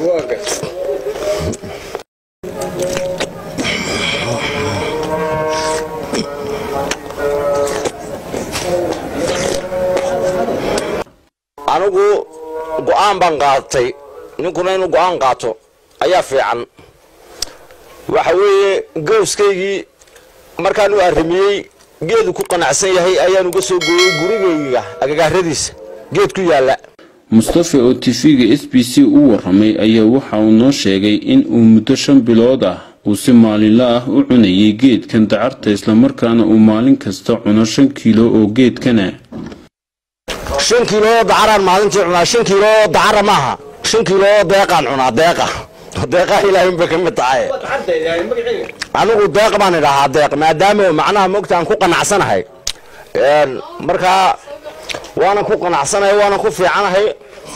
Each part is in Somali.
anigu go'aan baan qaatay ninkuna inuu go'aan qaato ayaa fiican waxa weeye gooskaygii markaan u arrimiyay geedu ku qanacsan yahay ayaan uga soo gooyay gurigayga agagaaradiisa geed ku yaala Mustafa oo TV-ga SBC u waramay ayaa waxa uu noo sheegay in uu muddo 5 bilood ah uu si maalinle ah u cunayay geedkan dacarta isla markaana uu maalin kasta cuno 5 kiilo oo geedkana 5 kiilo dacaran maalintii cunaa 5 kiilo dacara maaha 5 kiilo deeqan cunaa deeqa ilaahay ba kamid tahay anigu deeq baan idhahaa deeq maadaama macnaha moogtaan ku qanacsanahay marka وانا كو قناعسناhay وانا كو fiicanahay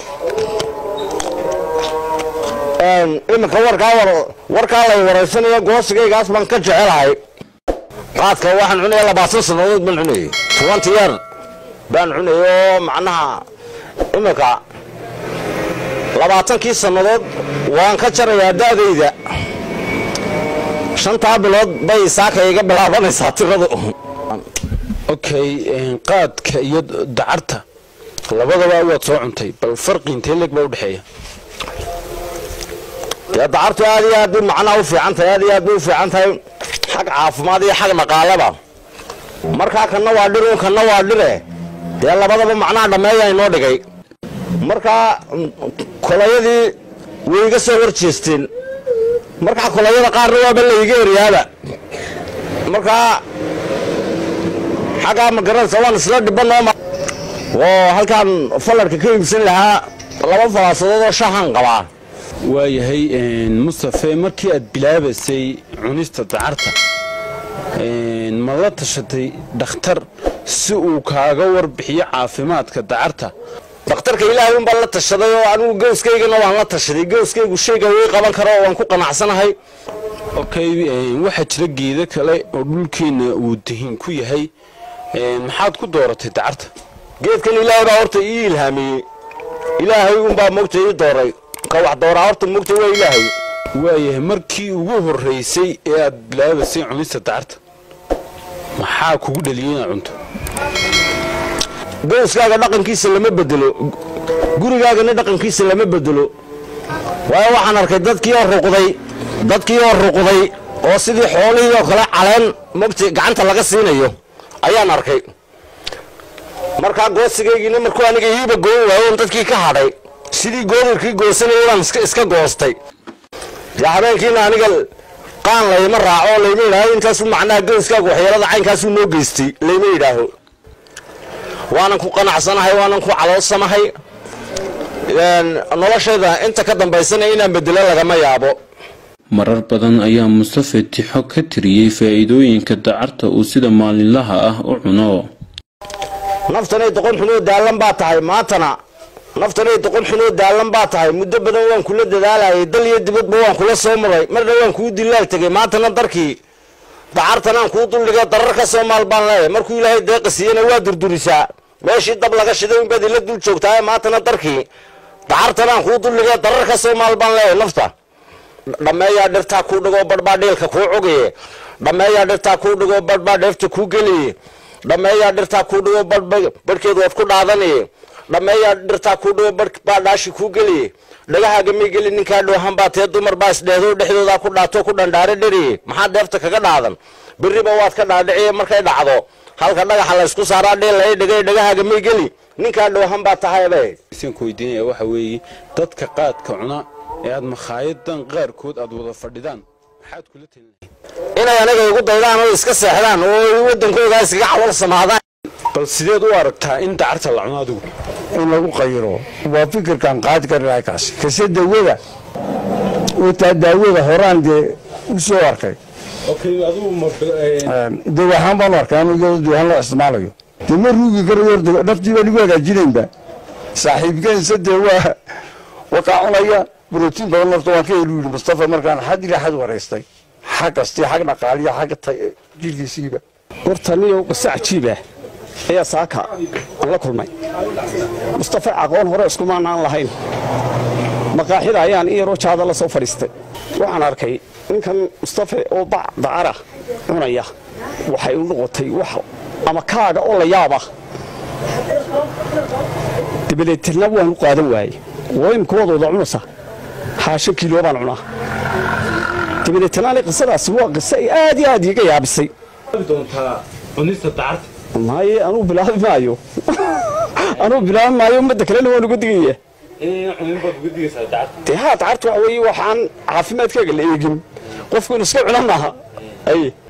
imika warka la wareysanayo goosigaygaas baan ka jecelahay qaadka waxaan cunay 20 sanadood baan cunay 20 year baan cunayo macnaha imika 20 sanadood waan ka jarayaa daadayda 5 bilood bay saakayga bilaabanaysaa tiradu okay qaadka iyo dacarta labadaba waad soo cuntay bal farqi intee leeg baa u dhaxeeya dacartu aad iyo aad macnaha u fiican tahay xaq caafimaad iyo xaq dhaqaalaba marka kana waa dhiro kana waa dhire dee labadaba macnaha dhameeyay noo dhigay marka kolayadii way iga soo warjeesteen marka kolayada qaarna waa bal iga eriyaaba marka حاجة ما قررت سواء سلاد بنا وهالكان فلر كيف سن لها لما فلاسة شهان قبعة وهي مصطفى مركي بلابسي عنيست دعرته ما لا تشتي دختر سوق كاجور بحي عافمات كدعرته دختر كيلا يوم بالله تشتي وعنو جوز كي جنا وعنو تشتي جوز كي وشيء قوي قبل كرا وعنكو قناعسنا هاي أوكي واحد تلقي ذاك لا ولكن ودهين كوي هاي maxaad ku dooratay dacarta geedkan ilaahay baa horta ii ilhaamiyay ilaahay uun baa moogtay ii dooray ka wax dooraa horta moogtay waa ilaahay waayahay markii ugu horeysay ee aad bilaabasay cunista dacarta maxaa kugu dhaliyay inaad cunto gooskaaga dhaqankiisa lama bedelo gurigaagana dhaqankiisa lama bedelo waayo waxaan arkay dadkii oo ruqday oo sidii xoolihii oo kale caleen moogtay gacanta laga siinayo ayaan arkay marka goosigaygiina markuu aniga iiba goon waayo dadkii ka hadhay sidii goodirkii goosanayay waan iska goostay habeenkiina aniga qaan layma raaco layma ilaahay intaas macnaha gooskaaga waxyeelada caynkaas uu noo geystay layma ilaaho waanan ku qanacsanahay waanan ku caloosanahay noloshayda inta ka dambaysana inaan bedelo lagama yaabo marar badan ayaa Mustafa tixo ka tiriyay faa'iidooyinka dacarta uu sida maalinlaha ah u cuno naftanay doqon xunoo daalan baa tahay maantana naftanay doqon xunoo daalan baa tahay muddo badan waan kula dadaalayay dal iyo dibadba waan kula soo maray marna waan ku dilaal tagay maantana darkii dacartana ku duldhigay dararka Soomaal baan leeyahay markuu Ilaahay deeqsiina waa durdurisaa meeshii dab laga shiday in badil la dul joogtaa maantana darkii dacartana ku duldhigay dararka Soomaal baan leeyahay nafta dhameeya dhirta ku dhigo badbaa dheelka ku cogay dhameeya dhirta ku dhigo badbaa dheefta ku geliye dhameeya dhirta ku dhigo badkeedu wad ku dhaadanay dhameeya dhirta ku dhigo badbaa dhaashi ku geliye dhagahaaga mi gelin ninka dhoohan baa tee dumar baa isdheedo dhexdooda ku dhaato ku dhandhaare dhiri maxaa deefta kaga dhaadan biriba waad ka dhaadhicay markay dhacdo halka dhagaxa la isku saaraa dheel ay dhigay dhagahaaga mi geli ninka dhoohan baa tahayba isin ku weydiinaya waxa weeye dadka qaadka cuna ee aad makhaayaddan qaarkood aad wada fadhidaan maxaad kula talinaysaa inay anaga ugu daydaan oo iska seexdaan oo wadankooda iskaga cawal samaadaan bal sideed u aragtaa in dacarta la cuno adigu in lagu qayro waa fikirkan qaad karnaa kaas kase dawada oo daawada horaan de u soo arkay okay adigu ma waxaan baan arkaa in iyadoo loo isticmaalayo dima ruugi karayo naftiiba lagu hagaajinayba saaxiibkeen saddex waa cunaya بروتين بدل نفطوان كي يلوي مصطفى مركان حد إلى حد وريستي حق استي حق نقالية حق جيل سيبه ورتنيو قصة عجيبة هي ساكا الله كل ماي مصطفى عقون هو اسكو ما نان لهين maqaaxida ayaan in yaroo jaada la soo fadhiistay waxaan arkay ninkan mustafe oo bac dacara cunaya waxay u noqotay wax ama kaaga oo la yaaba dabadeetna waan u qaadan waayey oo imkoodooda cunaysa xaasho kiilo baan cunaa dabadeetna qisadaasi waa qiso aad iyo aad iga yaabisay cunista dacarta maaye anuu bilaabi maayo ummadda kalena waan uga digaya dacarta waxa weeye waxaan caafimaadkaaga la eegin qofku inuu iska cuna maaha